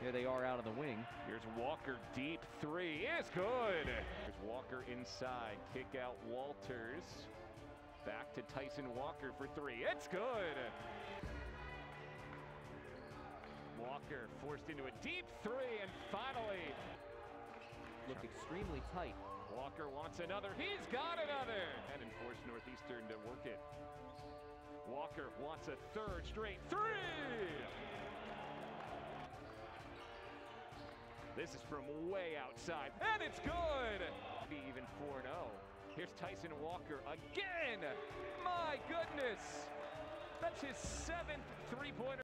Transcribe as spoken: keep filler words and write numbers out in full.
There they are out of the wing. Here's Walker, deep three, is good. Here's Walker inside, kick out Walters. Back to Tyson Walker for three, it's good. Walker forced into a deep three, and finally. Looked extremely tight. Walker wants another, he's got another! And enforced Northeastern to work it. Walker wants a third straight three! This is from way outside, and it's good! Be even four oh. Here's Tyson Walker again! My goodness! That's his seventh three-pointer.